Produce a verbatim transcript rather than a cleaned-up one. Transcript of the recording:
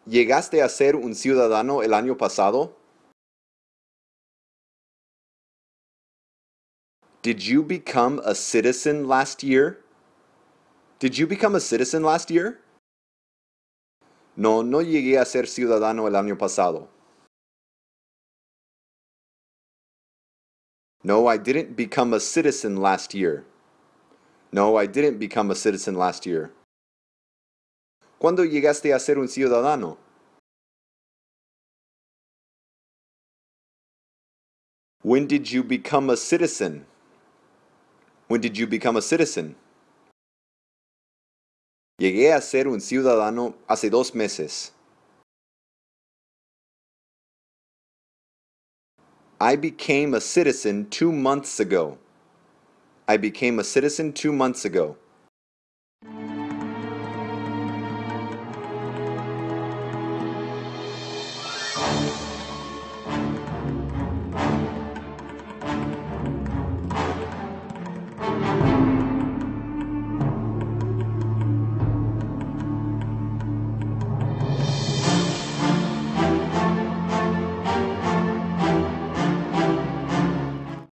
¿Llegaste a ser un ciudadano el año pasado? Did you become a citizen last year? Did you become a citizen last year? No, no llegué a ser ciudadano el año pasado. No, I didn't become a citizen last year. No, I didn't become a citizen last year. ¿Cuándo llegaste a ser un ciudadano? When did you become a citizen? When did you become a citizen? Llegué a ser un ciudadano hace dos meses. I became a citizen two months ago. I became a citizen two months ago.